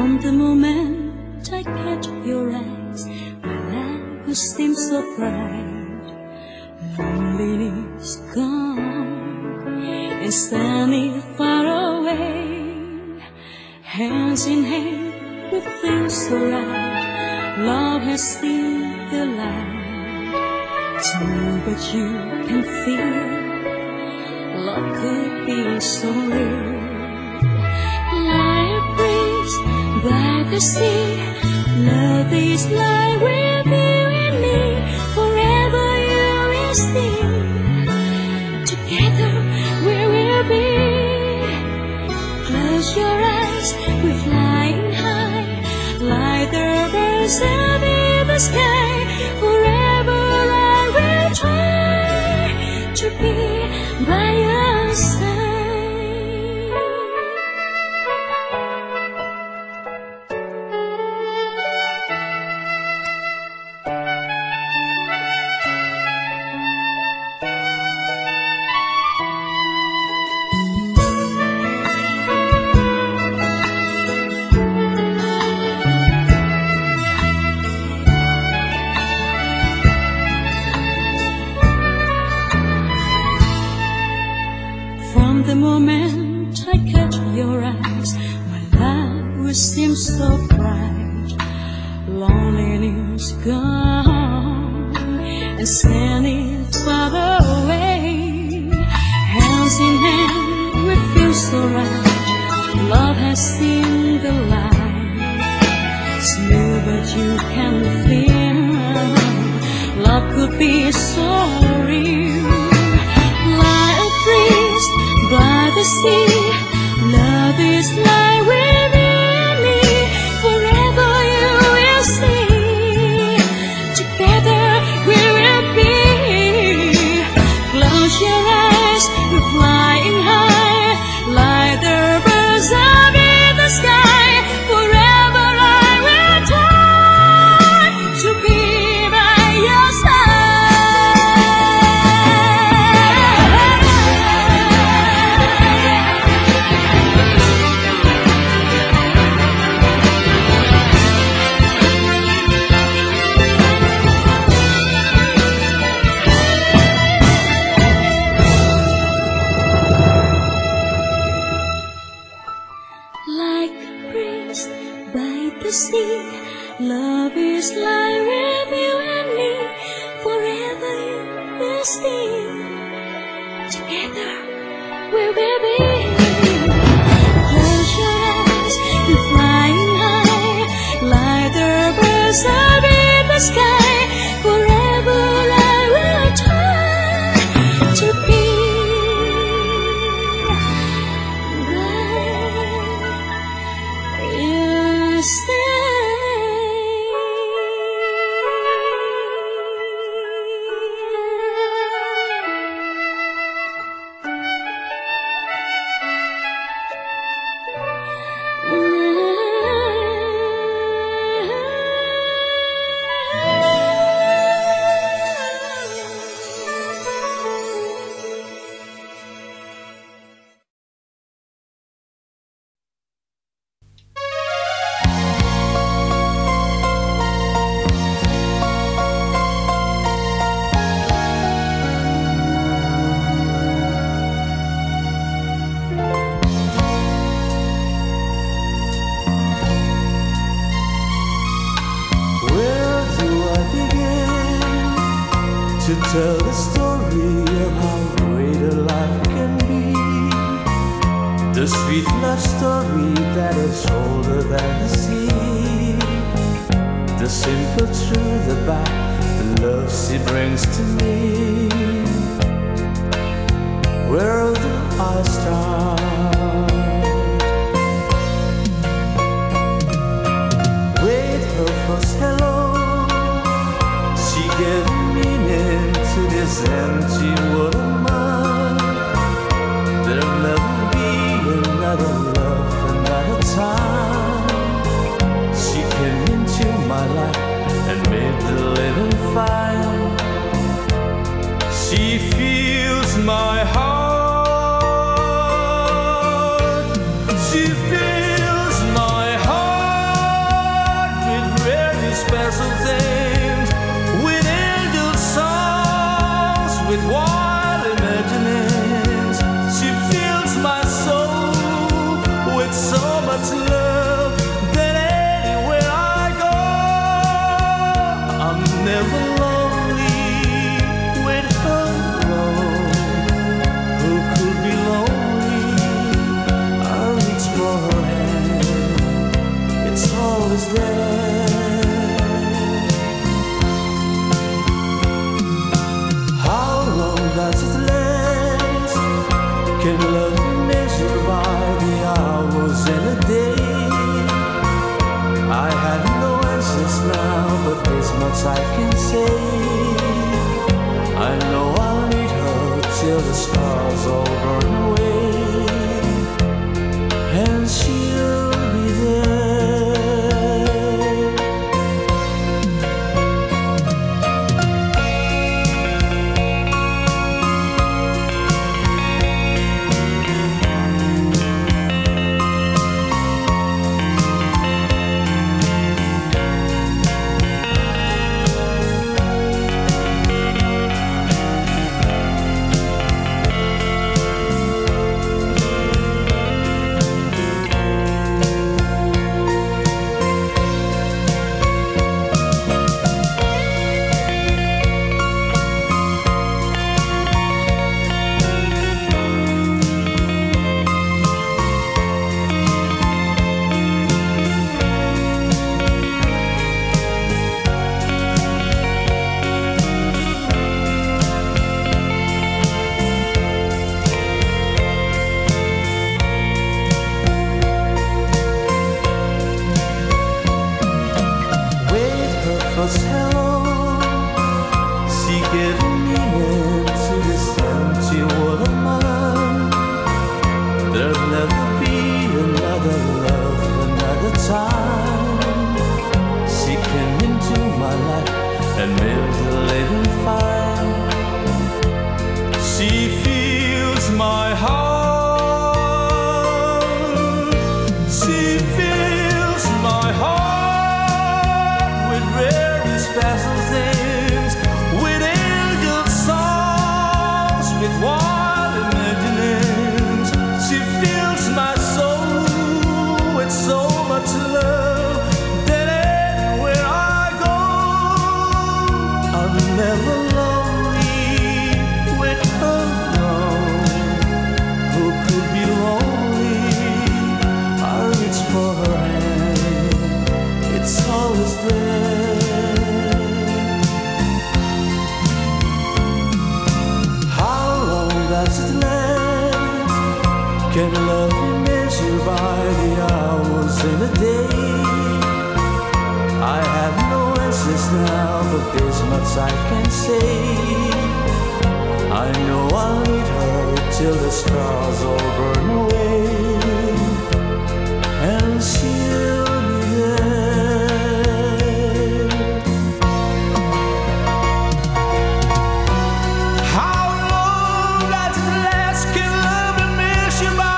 From the moment I catch your eyes, my life will seem so bright. Loneliness gone and sunny far away. Hands in hand, we feel so right. Love has seen the light. True, but you can feel love could be so real. Like a breeze by the sea, love is like with you and me. Forever you will see. Together we will be. Close your eyes, we're flying high, like the birds up in the sky. Forever I will try to be by your side. From the moment I catch your eyes, my life will seem so bright. Loneliness gone and sun is far away. Hands in hand, we feel so right. Love has seen the light. Smooth, but you can feel love could be so real. Like a breeze by the sea, love is like with you and me. Forever you will see. Together we will be. Close your eyes, we're flying high, like the birds up in the sky. Forever I will try to be by your side. Like a breeze by the sea, love is like with you and me. Forever you will stay. Together we will be. Close your eyes, we're flying high, like the birds up in the sky. Forever I will try to be by your side. To tell the story of how great a life can be, the sweet love story that is older than the sea, the simple truth about the love she brings to me. Where do I start? With her first hello, she gave meaning to this empty world of mine. There'll never be another love, another time. She came into my life and made the living fine. She fills my heart. She fills my heart. always there. How long does it last? Can love be measured by the hours in a day? I have no answers now, but this much I can say. I know I'll need her till the stars all burn away, and she'll be hello, she gave meaning to this empty world of mine. There'll never be another love, another time. She came into my life and made the living fine. She fills my heart. She fills my heart with special things, with angel songs, with wild imaginings. She fills my soul with so much love that anywhere I go, I'm never lonely with her alone. Who could be lonely? I reach for her hand, it's always there. Can love be measured by the hours in a day? I have no answers now, but this much I can say. I know I'll need her till the stars all burn away, and she'll be there. How long does it last? Can love be measured by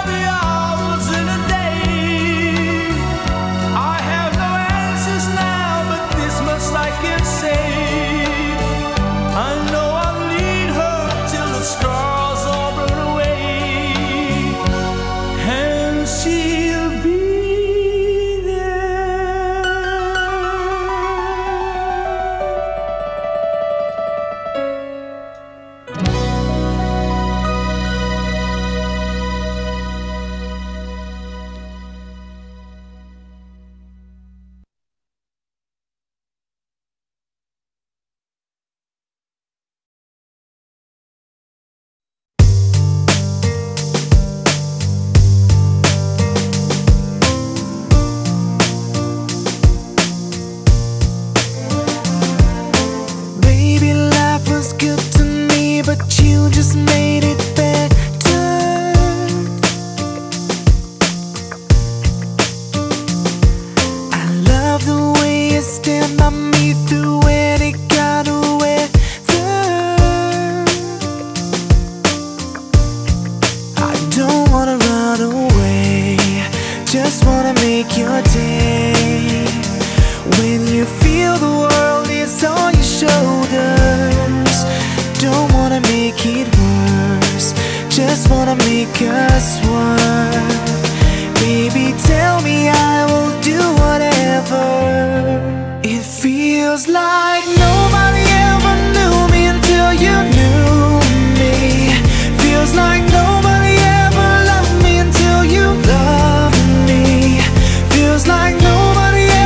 just wanna make us one. Baby, tell me I will do whatever. It feels like nobody ever knew me until you knew me. Feels like nobody ever loved me until you loved me. Feels like nobody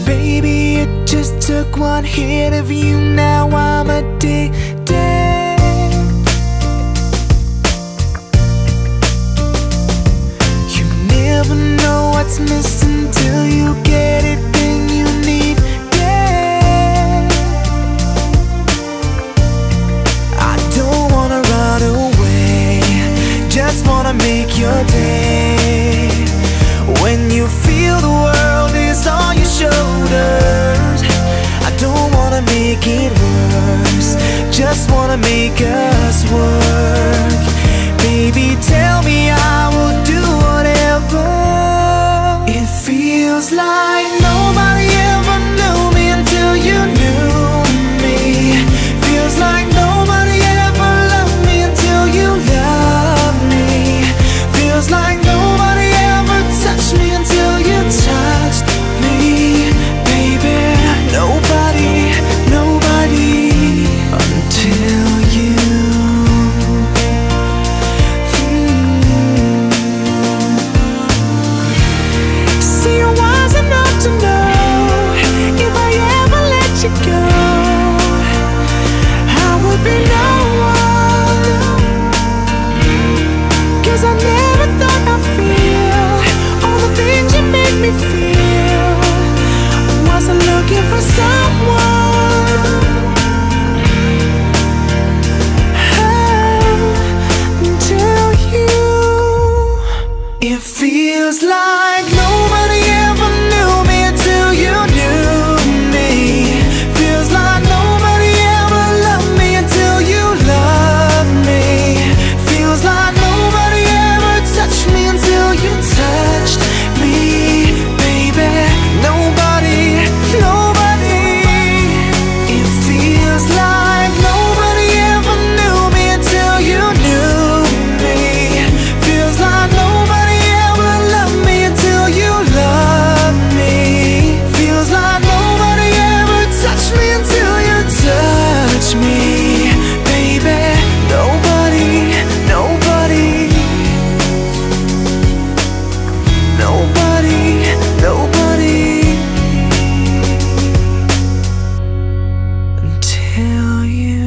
Baby, it just took one hit of you, now I'm addicted. You never know what's missing till you get it, then you need it. I don't wanna run away, just wanna make your day. When you feel the world is on your shoulders, I don't wanna make it worse, just wanna make us work. Baby, tell me I will do whatever. It feels like nobody ever knew me until you knew me. Feels like nobody ever loved me until you loved me. Feels like nobody ever touched me until you touched me. Baby, nobody, nobody until you. See, I wasn't enough to know if I ever let you go, I would be no one. 'Cause I never thought I'd feel all the things you make me feel. Wasn't looking for someone, until you. It feels like nobody ever knew me until you knew me. Feels like nobody ever loved me until you loved me. Feels like nobody ever touched me until you touched me. Baby, nobody, nobody. It feels like nobody ever knew me until you knew me. Feels like nobody ever loved me until you loved me. Feels like nobody ever touched me until you touched me. Baby, nobody, nobody. Nobody, nobody until you.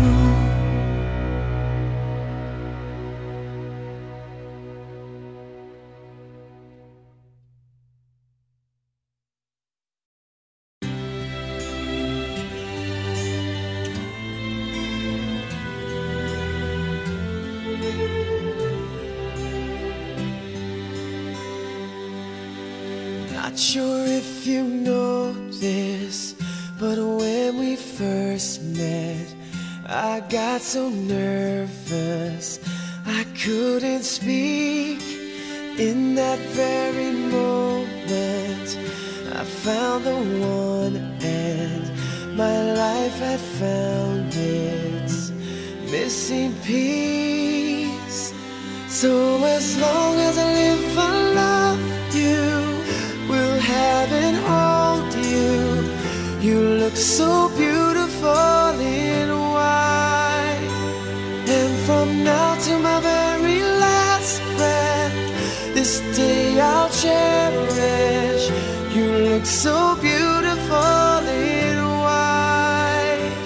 Not sure if you know this, but when we first met, I got so nervous I couldn't speak. In that very moment, I found the one, and my life had found its missing piece. So as long as I live, I love you, will have and hold you. You look so beautiful in white, and from now to my very last breath, this day I'll cherish. You look so beautiful in white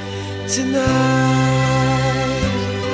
tonight.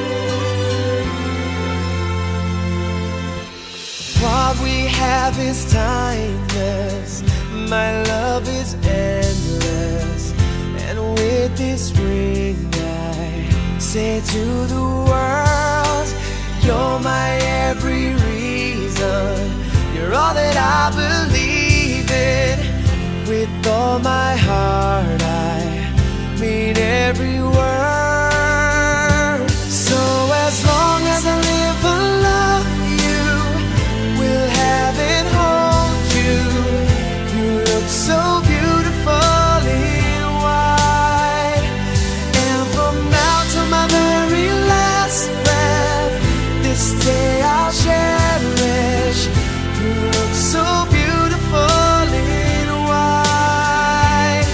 What we have is timeless, my love is endless, and with this ring I say to the world, you're my every reason, you're all that I believe in. With all my heart I mean every word. So as long as I live, I love you, will have and hold you. You look so beautiful in white, and from now to my very last breath, this day I'll cherish. You look so beautiful in white.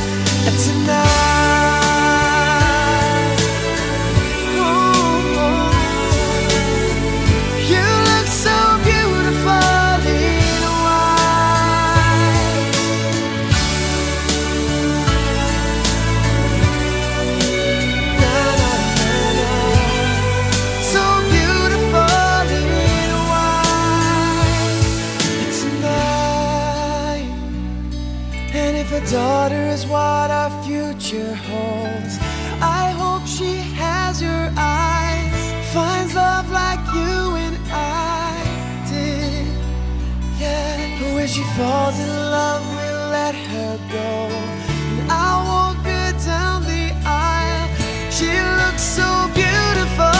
if a daughter is what our future holds, I hope she has your eyes, finds love like you and I did. Yeah, but when she falls in love, we'll let her go, and I'll walk her down the aisle. She looks so beautiful.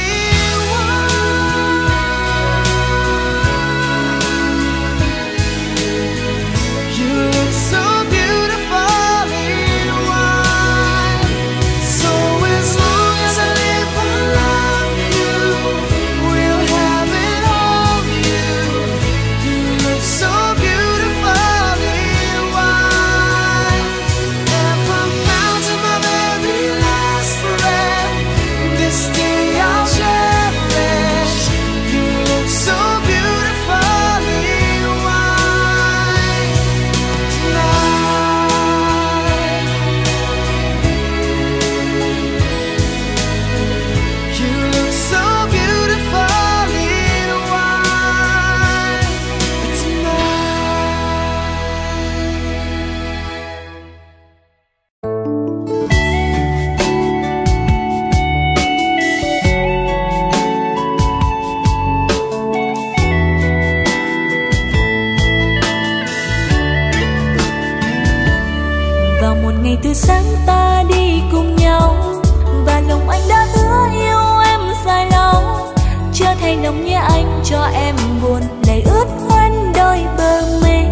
Từ sáng ta đi cùng nhau, và lòng anh đã hứa yêu em dài lâu. Chưa thay lòng nhé anh cho em buồn, lệ ướt hoen đôi bờ mi.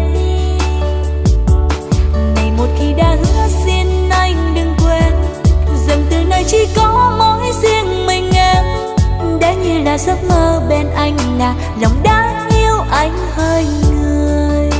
Này một khi đã hứa xin anh đừng quên, rằng từ nay chỉ có mỗi riêng mình em. Đã như là giấc mơ bên anh, là lòng đã yêu anh hơi người.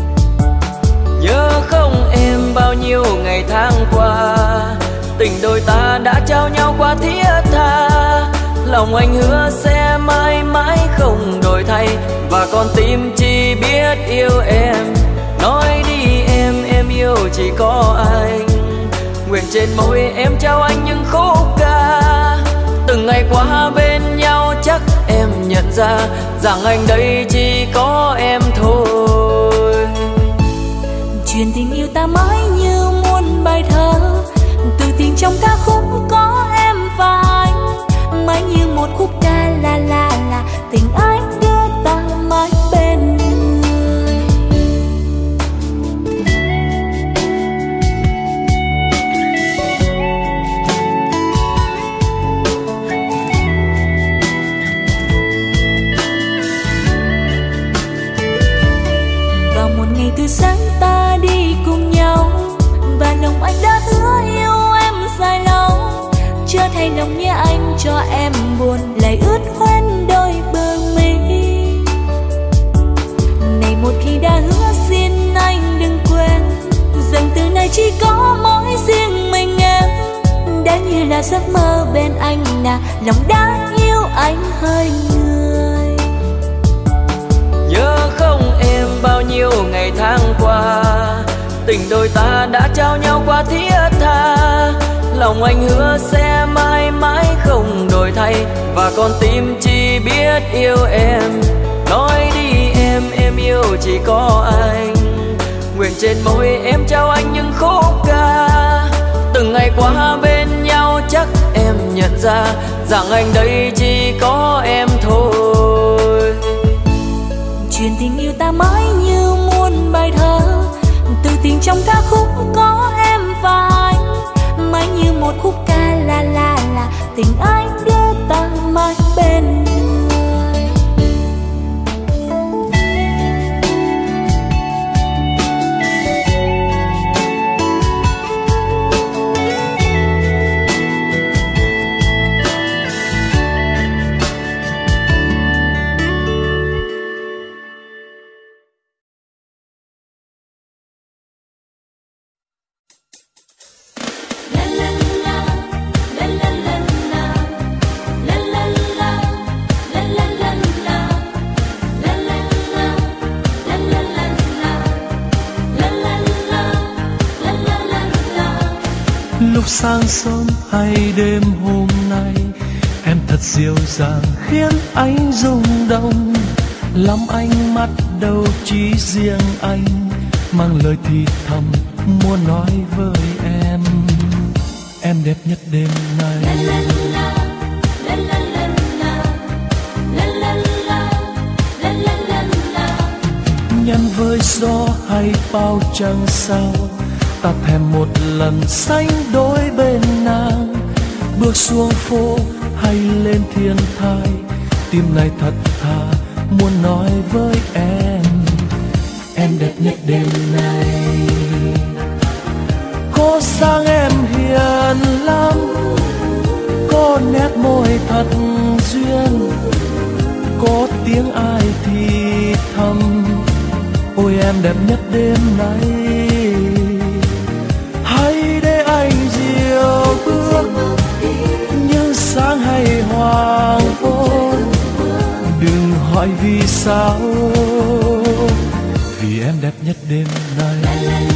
Nhớ không em bao nhiêu ngày tháng qua, tình đôi ta đã trao nhau qua thiết tha. Lòng anh hứa sẽ mãi mãi không đổi thay, và con tim chỉ biết yêu em. Nói đi em yêu chỉ có anh. Nguyện trên môi em trao anh những khúc ca. Từng ngày qua bên nhau chắc em nhận ra, rằng anh đây chỉ có em thôi. Chuyện tình yêu ta mãi như muôn bài thơ, từ tình trong ca khúc có em và anh. Mãi như một khúc ca là tình anh đưa ta mãi bên người. Vào một ngày từ sáng ta đi cùng nhau, và lòng anh đã hứa yêu em dài lâu. Chưa thay lòng nhé anh cho em buồn, lệ ướt hoen đôi bờ mi. Này một khi đã hứa xin anh đừng quên, rằng từ nay chỉ có mỗi riêng mình em. Đã như là giấc mơ bên anh, là lòng đã yêu anh hơi người. Nhớ không em bao nhiêu ngày tháng qua, tình đôi ta đã trao nhau qua thiết tha. Lòng anh hứa sẽ mãi mãi không đổi thay, và con tim chỉ biết yêu em. Nói đi em yêu chỉ có anh. Nguyện trên môi em trao anh những khúc ca. Từng ngày qua bên nhau chắc em nhận ra, rằng anh đây chỉ có em thôi. Chuyện tình yêu ta mãi như muôn bài thơ, từ tình trong ca khúc có em và anh. Mãi như một khúc ca là tình anh đưa ta mãi bên người. Lúc sáng sớm hay đêm hôm nay, em thật dịu dàng khiến anh rung động. Lắm ánh mắt đâu chỉ riêng anh, mang lời thì thầm muốn nói với em đẹp nhất đêm nay. Nhắn với gió hay bao trăng sao, ta thèm một lần sánh đôi bên nàng. Bước xuống phố hay lên thiên thai, tim này thật thà muốn nói với em đẹp nhất đêm nay. Có sáng em hiền lắm, có nét môi thật duyên, có tiếng ai thì thầm ôi em đẹp nhất đêm nay. Hãy để anh dìu bước như sáng hay hoàng hôn, đừng hỏi vì sao, vì em đẹp nhất đêm nay.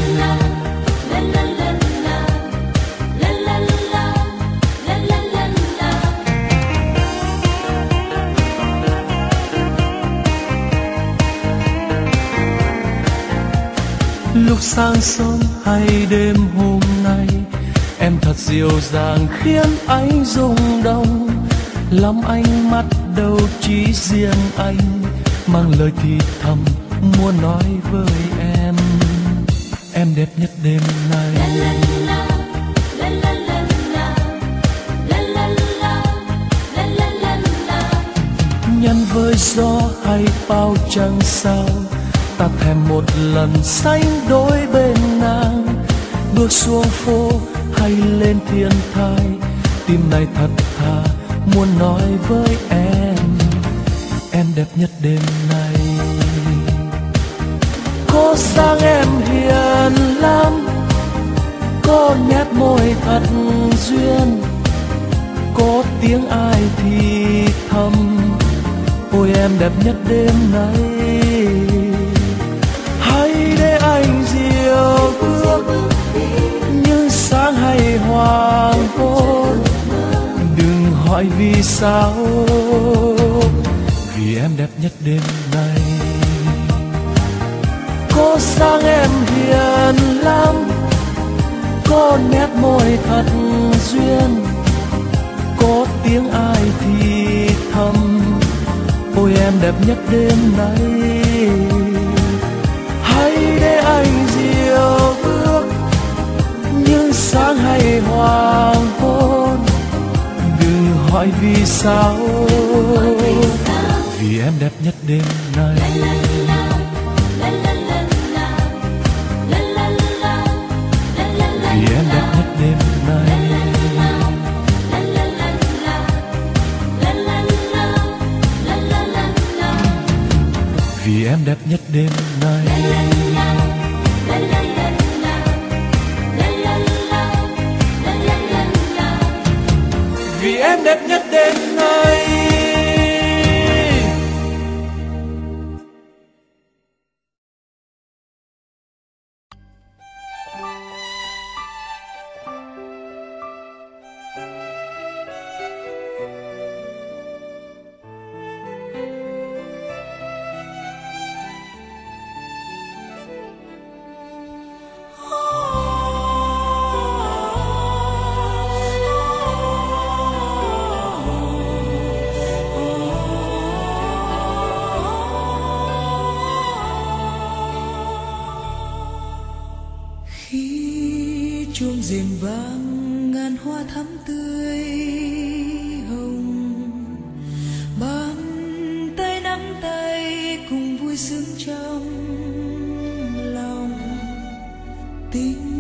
Lúc sáng sớm hay đêm hôm nay, em thật dịu dàng khiến anh rung động. Lắm ánh mắt đâu chỉ riêng anh, mang lời thì thầm muốn nói với em đẹp nhất đêm nay. Nhắn với gió hay bao trăng sao, ta thèm một lần sánh đôi bên nàng. Bước xuống phố hay lên thiên thai, tim này thật thà muốn nói với em đẹp nhất đêm nay. Có sáng em hiền lắm, có nét môi thật duyên, có tiếng ai thì thầm ôi em đẹp nhất đêm nay. Hãy để anh dìu bước như sáng hay hoàng hôn, đừng hỏi vì sao, vì em đẹp nhất đêm nay. Có sáng em hiền lắm, có nét môi thật duyên, có tiếng ai thì thầm ôi em đẹp nhất đêm nay. Hãy để anh dìu bước như sáng hay hoàng hôn, đừng hỏi vì sao, vì em đẹp nhất đêm nay. Vì em đẹp nhất đêm nay. Vì em đẹp nhất đêm nay. Vì em đẹp nhất đêm nay. Chuông rền vang ngàn hoa thắm tươi hồng, bàn tay nắm tay cùng vui sướng trong lòng. Tình